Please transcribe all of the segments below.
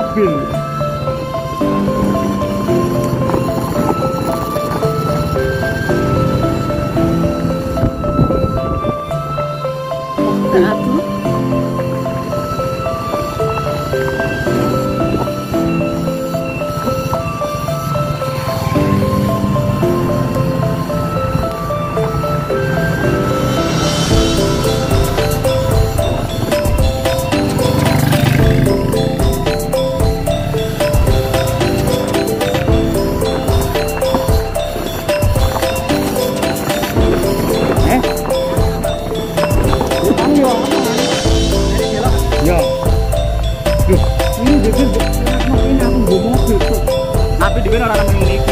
mobil. Ya, duh, ini bibir ini aku gue mobil tuh. Tapi di mana orang memiliki?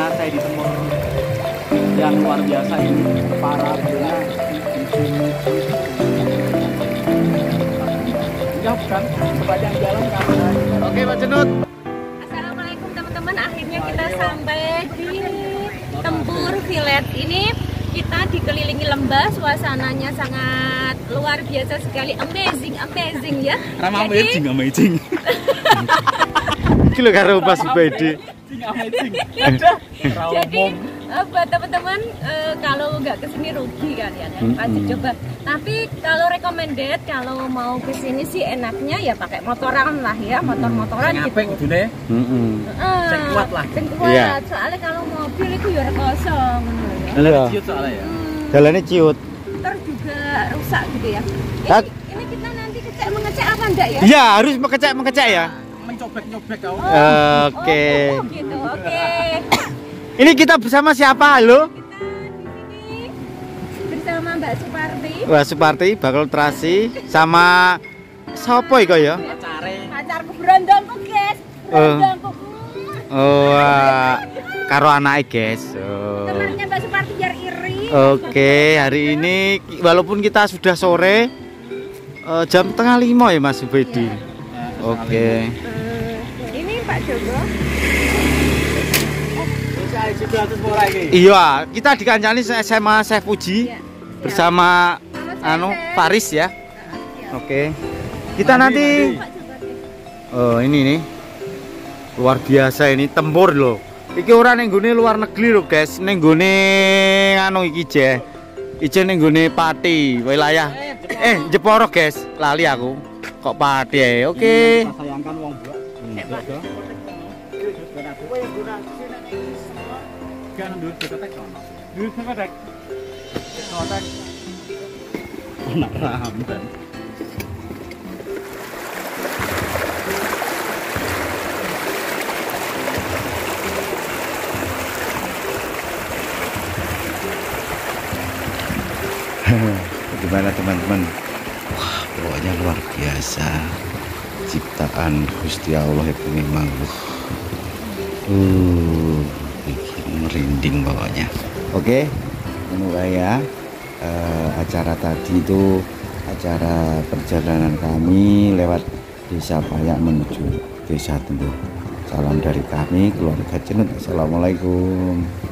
karena saya ditemui yang luar biasa ini para pria jauhkan sepanjang jalan karena. Oke Pak Cenut. Assalamualaikum teman-teman, akhirnya kita sampai di Tempur Village. Ini kita dikelilingi lembah, suasananya sangat luar biasa sekali, amazing ya. Ramah amazing. Kilo karo Mas Bedi. Amazing. Jadi buat teman-teman kalau nggak kesini rugi kalian ya, wajib coba. Tapi kalau recommended, kalau mau kesini sih enaknya ya pakai motoran lah ya, motor-motoran gitu. Sing kuat lah. Sing kuat. Iya. Soalnya kalau mobil itu ya kosong. Iya. Ciut soalnya ya. Jalannya ciut. Ntar juga rusak gitu ya. Tak. Ini kita nanti mengecek apa enggak ya? Iya, harus mengecek ya. Mencobek-nyobek kau. Oke. Oh, gitu. Oke. Ini kita bersama siapa? Halo? Kita di sini bersama Mbak Suparti. Wah, Suparti bakal terasi sama sopo iko ya? Pacarku berondongku, guys. Berondongku. Oh, karo anake, guys. Oh. Temannya Mbak Suparti biar iri. Oke, hari ini walaupun kita sudah sore jam 4:30 ya Mas Bedi. Oke. Ini Pak Joko. Iya, kita dikancani SMA Chef Puji Iya. bersama Nama saya Chef. Paris ya. Oke. Kita nanti Pak Suparti. oh ini nih. Luar biasa ini Tempur loh. Iki ora ning nggone luar negeri lho, guys. Ning nggone anu iki je. Ijen ning nggone Pati, wilayah Jeporo, guys. Lali aku. Kok Pati ae. Oke. Sayangkan wong buak. Kan dulu ketek kono. Dulu ketek. Ketek. Anak ramban. Gimana teman-teman? Wah, pokoknya luar biasa. Ciptaan Gusti Allah itu memang bikin merinding pokoknya. Oke, semoga ya acara tadi itu acara perjalanan kami lewat Desa Payak menuju Desa Tempur. Salam dari kami keluarga Cenut. Assalamualaikum.